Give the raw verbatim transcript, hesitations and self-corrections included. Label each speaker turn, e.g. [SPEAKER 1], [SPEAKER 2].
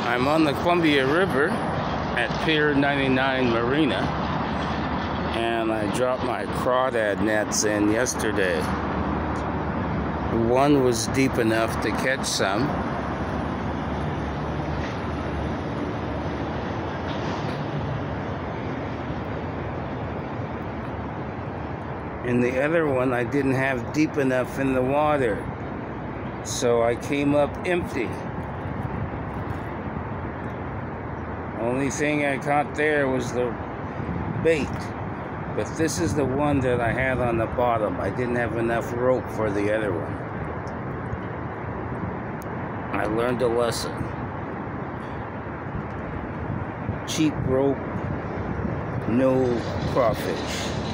[SPEAKER 1] I'm on the Columbia River at Pier ninety-nine Marina, and I dropped my crawdad nets in yesterday. One was deep enough to catch some. And the other one I didn't have deep enough in the water, so I came up empty. Only thing I caught there was the bait, but this is the one that I had on the bottom. I didn't have enough rope for the other one. I learned a lesson. Cheap rope, no crawfish.